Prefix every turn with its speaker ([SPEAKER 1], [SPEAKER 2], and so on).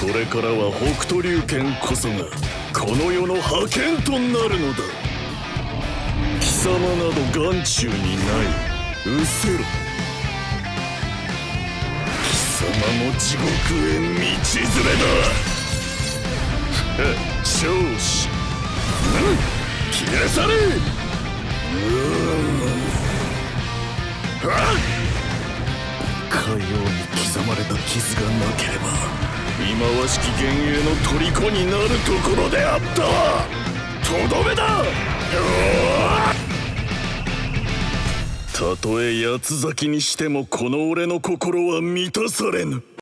[SPEAKER 1] これからは北斗龍拳こそがこの世の覇権となるのだ。貴様など眼中にない。失せろ。貴様も地獄へ道連れだ。長子、切れ去れ。かように刻まれた傷がなければ忌まわしき幻影の虜になるところであった。とどめだ。たとえ八つ咲きにしてもこの俺の心は満たされぬ。